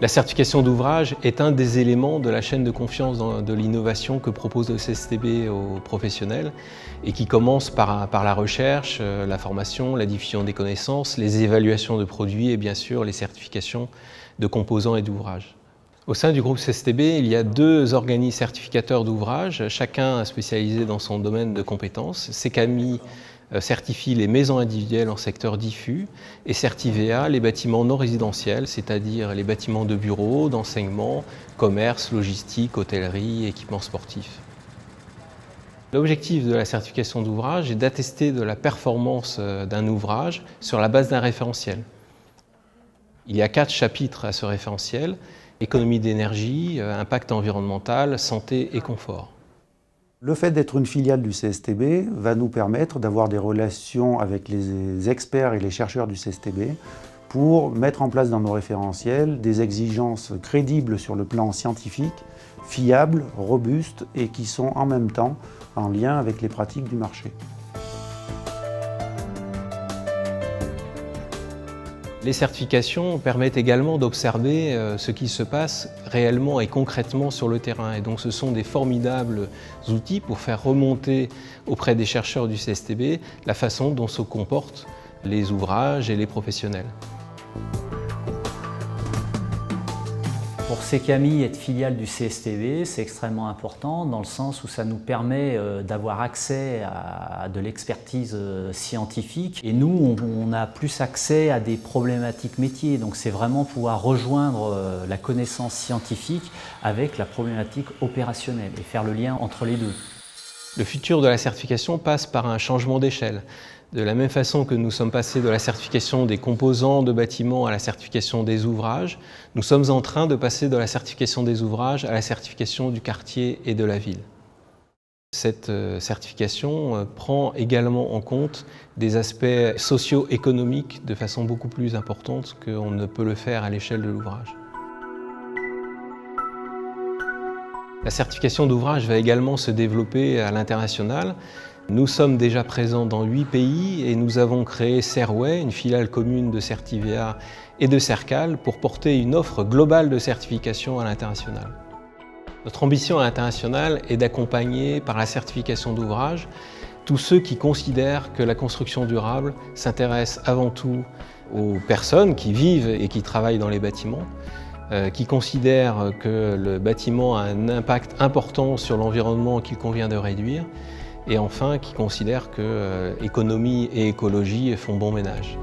La certification d'ouvrage est un des éléments de la chaîne de confiance de l'innovation que propose le CSTB aux professionnels et qui commence par la recherche, la formation, la diffusion des connaissances, les évaluations de produits et bien sûr les certifications de composants et d'ouvrages. Au sein du groupe CSTB, il y a 2 organismes certificateurs d'ouvrages, chacun spécialisé dans son domaine de compétences. CECAMI certifie les maisons individuelles en secteur diffus et Certivea les bâtiments non résidentiels, c'est-à-dire les bâtiments de bureaux, d'enseignement, commerce, logistique, hôtellerie, équipements sportifs. L'objectif de la certification d'ouvrage est d'attester de la performance d'un ouvrage sur la base d'un référentiel. Il y a 4 chapitres à ce référentiel: économie d'énergie, impact environnemental, santé et confort. Le fait d'être une filiale du CSTB va nous permettre d'avoir des relations avec les experts et les chercheurs du CSTB pour mettre en place dans nos référentiels des exigences crédibles sur le plan scientifique, fiables, robustes et qui sont en même temps en lien avec les pratiques du marché. Les certifications permettent également d'observer ce qui se passe réellement et concrètement sur le terrain. Et donc ce sont des formidables outils pour faire remonter auprès des chercheurs du CSTB la façon dont se comportent les ouvrages et les professionnels. Pour CECAMI, être filiale du CSTB, c'est extrêmement important dans le sens où ça nous permet d'avoir accès à de l'expertise scientifique. Et nous, on a plus accès à des problématiques métiers. Donc c'est vraiment pouvoir rejoindre la connaissance scientifique avec la problématique opérationnelle et faire le lien entre les deux. Le futur de la certification passe par un changement d'échelle. De la même façon que nous sommes passés de la certification des composants de bâtiments à la certification des ouvrages, nous sommes en train de passer de la certification des ouvrages à la certification du quartier et de la ville. Cette certification prend également en compte des aspects socio-économiques de façon beaucoup plus importante qu'on ne peut le faire à l'échelle de l'ouvrage. La certification d'ouvrage va également se développer à l'international. Nous sommes déjà présents dans 8 pays et nous avons créé Cerway, une filiale commune de Certivea et de Cercal, pour porter une offre globale de certification à l'international. Notre ambition à l'international est d'accompagner par la certification d'ouvrage tous ceux qui considèrent que la construction durable s'intéresse avant tout aux personnes qui vivent et qui travaillent dans les bâtiments, qui considèrent que le bâtiment a un impact important sur l'environnement qu'il convient de réduire, et enfin qui considèrent que économie et écologie font bon ménage.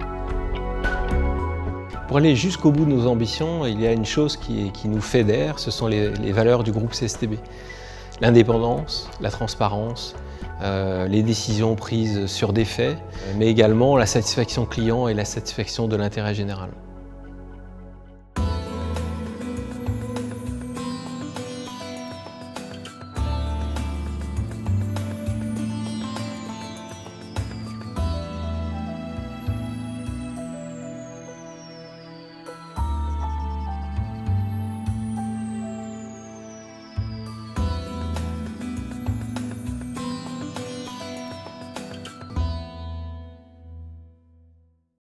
Pour aller jusqu'au bout de nos ambitions, il y a une chose qui nous fédère, ce sont les valeurs du groupe CSTB. L'indépendance, la transparence, les décisions prises sur des faits, mais également la satisfaction client et la satisfaction de l'intérêt général.